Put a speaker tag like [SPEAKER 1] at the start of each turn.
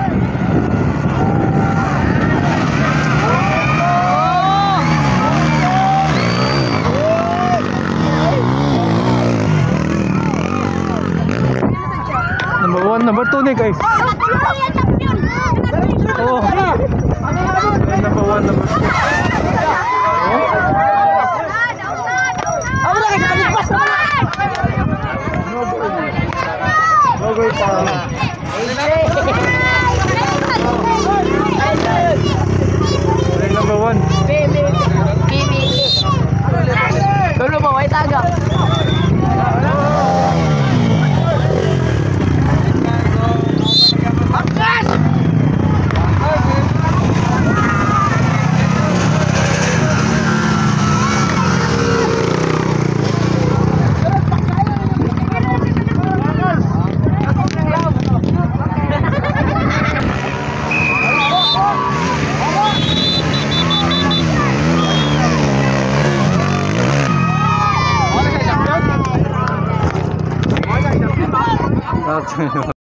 [SPEAKER 1] Number 1, number 2 nih guys. Oh. Number 1, number 2. No goal pa. Number 1.
[SPEAKER 2] Dulu mo, ay taga.